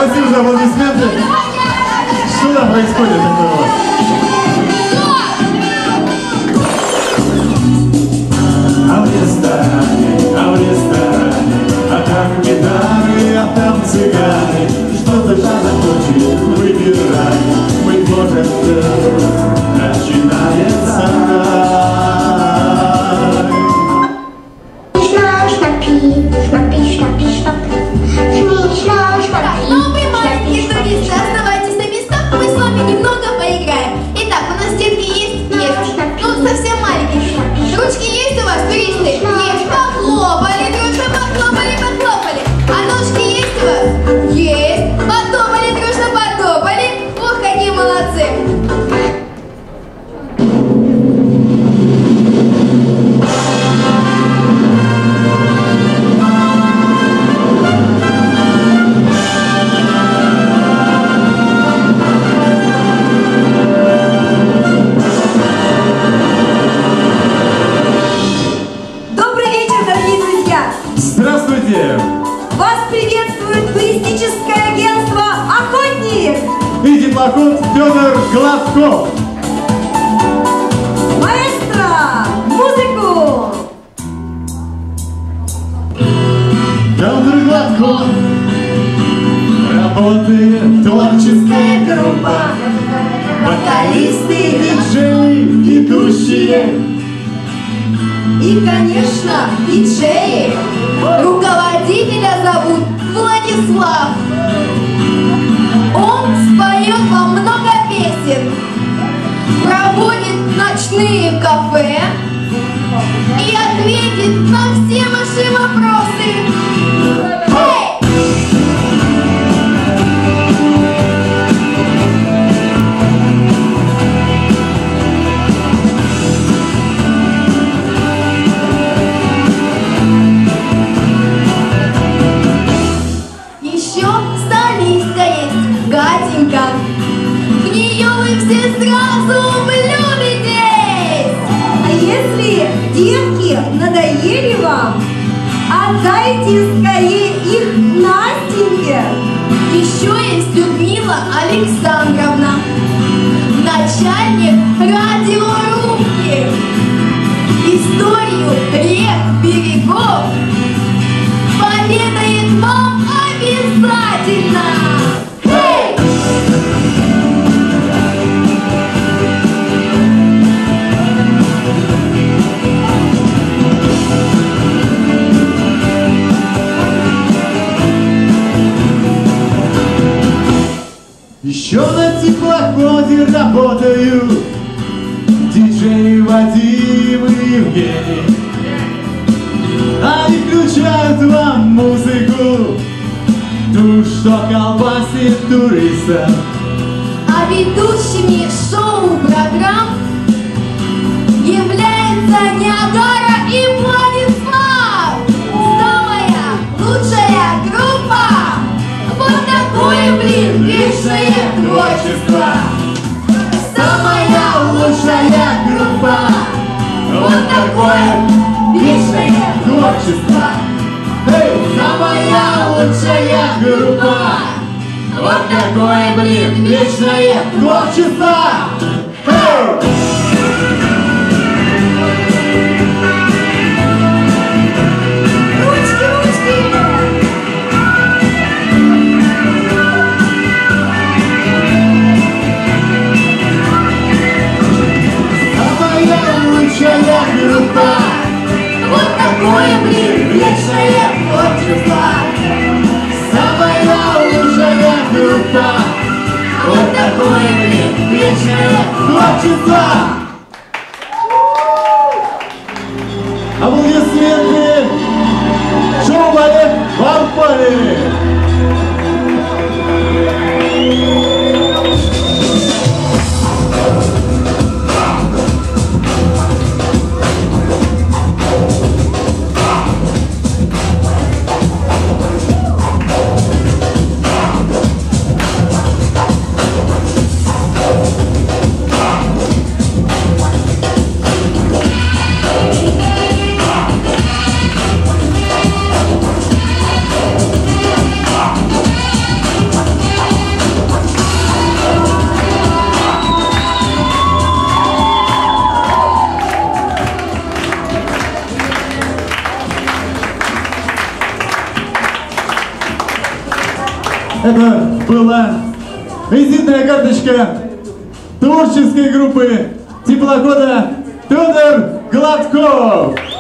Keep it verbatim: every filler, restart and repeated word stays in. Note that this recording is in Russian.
Спасибо за аплодисменты. Что там происходит такое у вас? А в ресторане, а в ресторане, а там гитары, а там цыгане. Что-то надо хочет, выбирай, быть может, начинается рай. Новые маленькие туристы, оставайтесь на местах, мы с вами немного поиграем. Итак, у нас детки есть? Есть. Ну, совсем маленькие. Ручки есть у вас, туристы? Есть. Похлопали, дружно похлопали, похлопали. А ножки есть у вас? Есть. Потопали, дружно потопали. Ох, какие молодцы. Здравствуйте! Вас приветствует туристическое агентство «Охотник» и теплоход Федор Гладков. Маэстро, музыку! Федор Гладков. Работает творческая группа, вокалисты, диджеи, ведущие. И, конечно, диджеи. Руководителя зовут Владислав. Он споет вам много песен, проводит ночные кафе и ответит на все ваши вопросы. Эй! В нее вы все сразу влюбитесь! А если девки надоели вам, отдайте скорее их Настеньке! Еще есть Людмила Александровна, начальник радиорубки. Историю рек, берегов поведает вам обязательно! Еще на теплоходе работают диджей Вадим и Евгений. Они включают вам музыку, ту, что колбасит туриста. А ведущими шоу-программ являются Ниагара и Владислав. Самая лучшая группа. Вот такое, блин, вечное творчество. Самая лучшая группа. Вот такое вечное творчество. Эй, самая лучшая группа. Вот такое, блин, вечное творчество. Эй! Группа. Вот такое, блин, вечное творчество. Самая лучшая группа. Вот такое, блин, вечное творчество. Аплодисменты. Шоу-балет «Вампали». Это была визитная карточка творческой группы теплохода Федор Гладков.